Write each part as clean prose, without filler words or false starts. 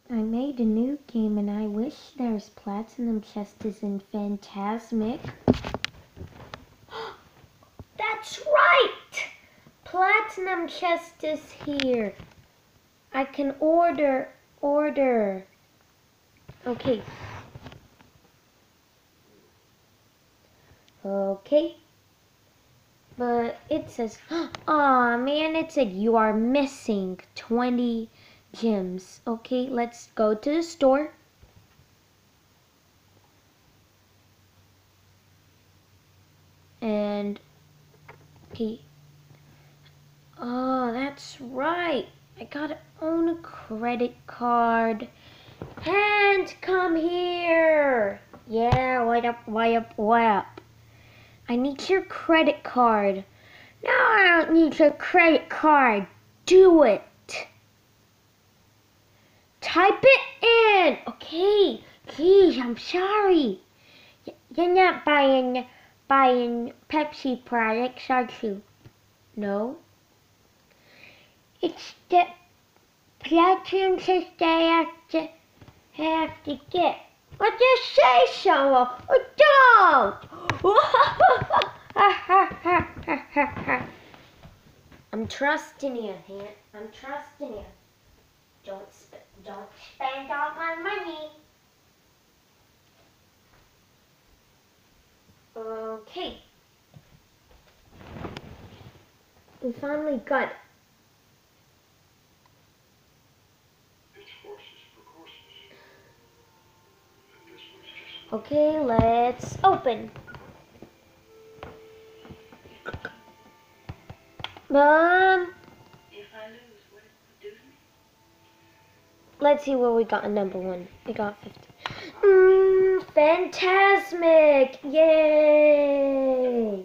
I made a new game and I wish there's Platinum Chests in Phantasmic. That's right! Platinum Chest is here. I can order. Okay. Okay. But it says, aw man, it said you are missing 20 gems. Okay, let's go to the store. And, okay. Oh, that's right. I gotta own a credit card. And come here. Yeah, what up? I need your credit card. No, I don't need your credit card. Do it. Type it in. Okay. Geez, I'm sorry. You're not buying Pepsi products, are you? No. It's the Platinum Chest I have to get. Well, just say so. Don't. I'm trusting you, Aunt. I'm trusting you. Don't spend all my money. Okay. We finally got it. Okay, let's open. Mom. Let's see what we got in number 1. We got 50. Phantasmic! Yay!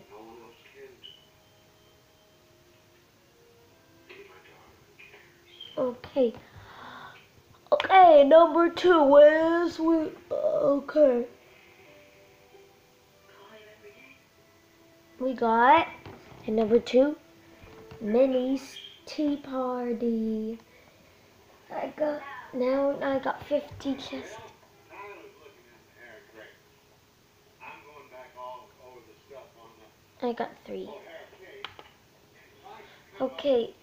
Okay. Okay, number 2 is okay. We got and number 2, Minnie's Tea Party. I got 50 chests. I got 3. Okay.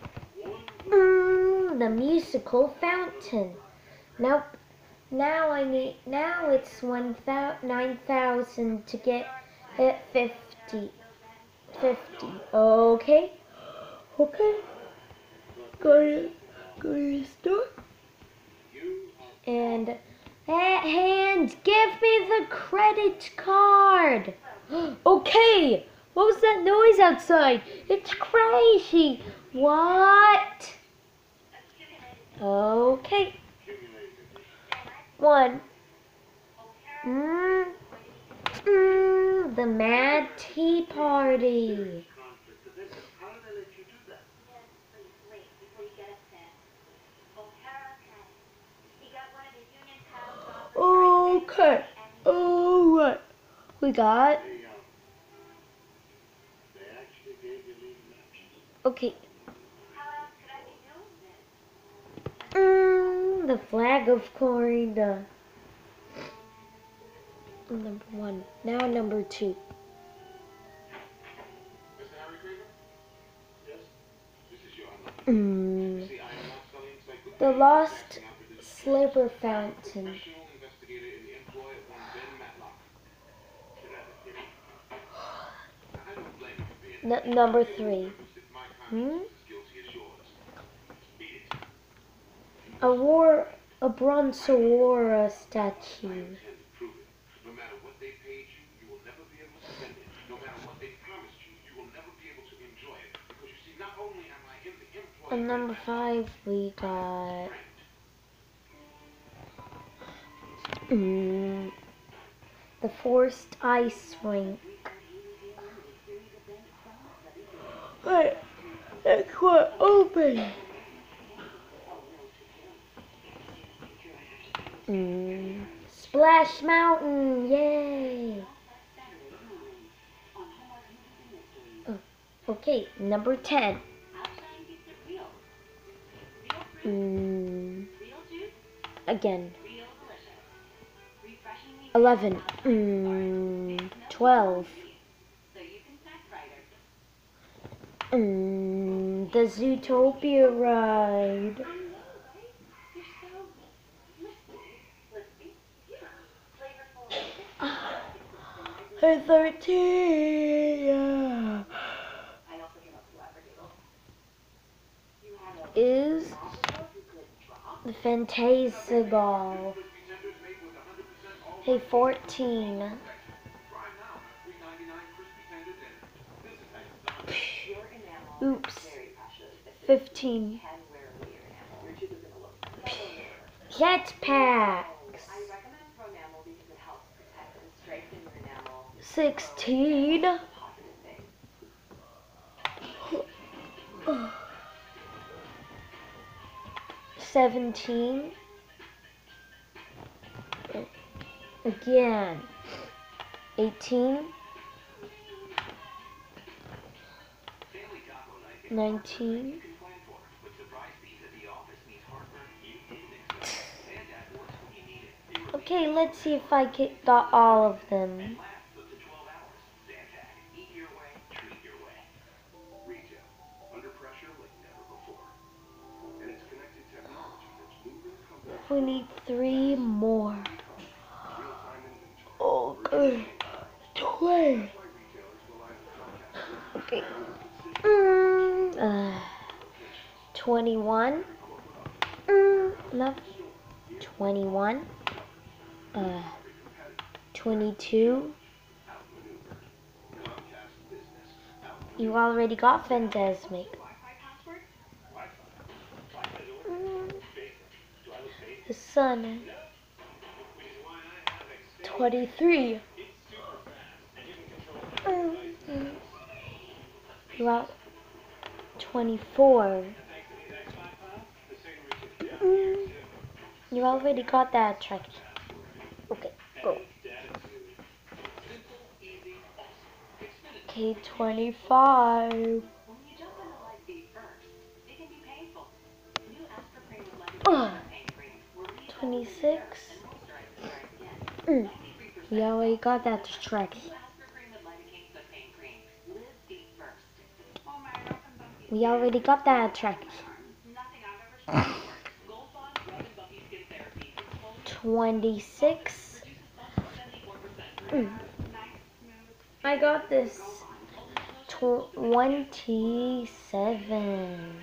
The musical fountain. Nope. Now it's 9,000 to get it 50. Okay. Okay. Go to the store. And hand, give me the credit card. Okay. What was that noise outside? It's crazy. What? Okay. 1. The Mad Tea Party. Okay. Alright. We got. Okay. The flag of Corrida. Number 1. Now number 2. The Lost Slipper Fountain. Number 3. A Bronzewora statue. And number 5, we got the Forced Ice Rink. Wait, it's quite open. Splash Mountain, yay! Okay, number 10. again. 11. 12. The Zootopia ride. 13. Is the Fantastical. Hey, 14. Oops. 15. Jetpacks. 16. 17. Again. 18. 19. Okay, let's see if I got all of them. We need 3 more. Okay. 20. Okay. 21. No. 21. 22. You already got Fantasmic. The Sun. 23. You got 24. You already got that attraction. Okay, go. Okay, 25. 26. We already got that attraction. We already got that attraction. 26. I got this. 27.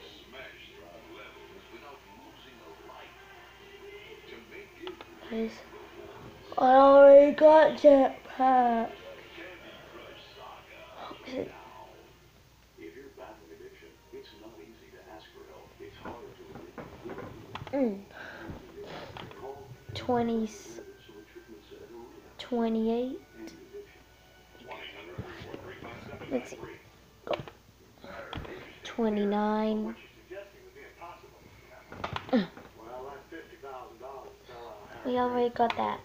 I already got Jetpack. Okay. 20, 28. Let's see. Go. 29. We already got that.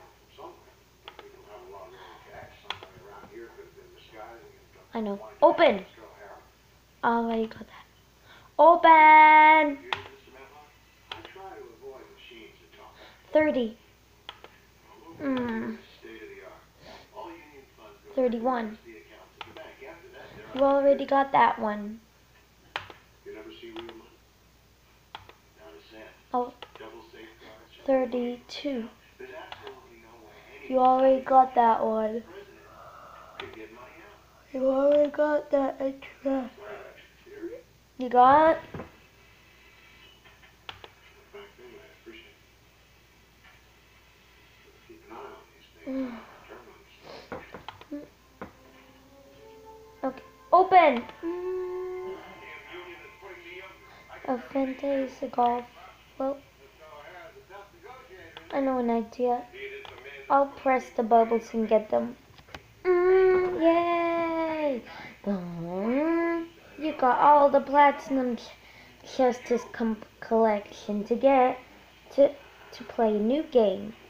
I know. Open! I already got that. Open! 30. 31. You already got that one. Oh, 32. You already got that one. You already got that extra. You got? Okay, open! A Fantastical. Well, I know an idea. I'll press the bubbles and get them. Yay! You got all the platinum Justice collection to get to play a new game.